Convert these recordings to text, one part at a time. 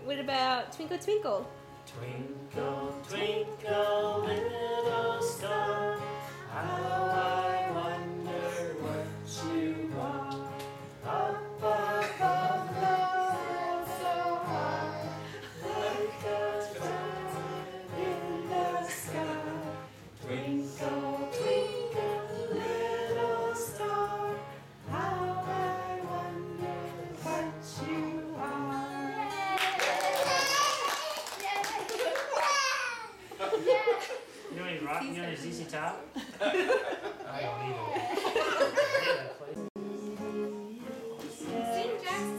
What about Twinkle Twinkle? Twinkle, twinkle, little star, how I wonder what you are. Up above the world so high, like a diamond in the sky. Twinkle, twinkle, little star, how I wonder what you are. You know any rock? You know any ZZ Top? I don't either. Sing, Jax.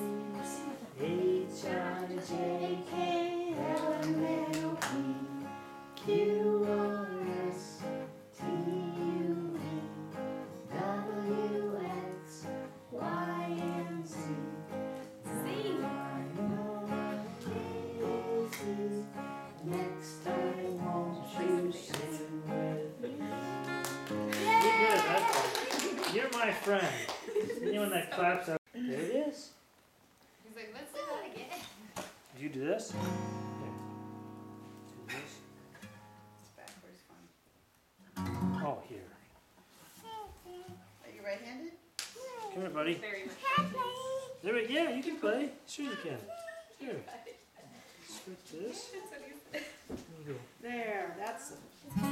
Sing. Next time, won't you sing with me? You're good. You're my friend. Anyone that claps up. There it is. He's like, let's do that again. Did you do this? Here. Do this. It's backwards fun. Oh, here. Are you right-handed? Come here, buddy. Very much. There we go. Yeah, you can play. Sure you can. Here. Switch this. There you go. There, that's it.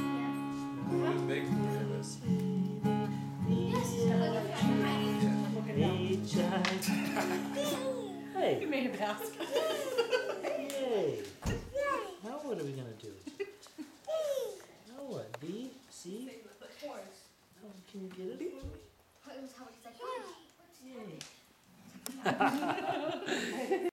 Hey. You made a basket. Yay. Now what are we going to do? Now what? B? C? Oh, can you get it for me? Yay.